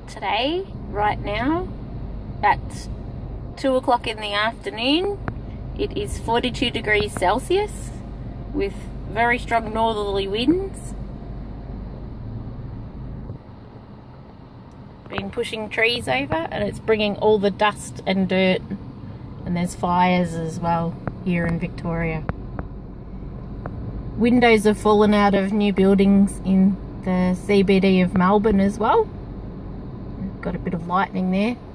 today, right now, at 2 o'clock in the afternoon. It is 42 degrees Celsius with very strong northerly winds. Been pushing trees over and it's bringing all the dust and dirt, and there's fires as well here in Victoria. Windows have fallen out of new buildings in the CBD of Melbourne as well. Got a bit of lightning there.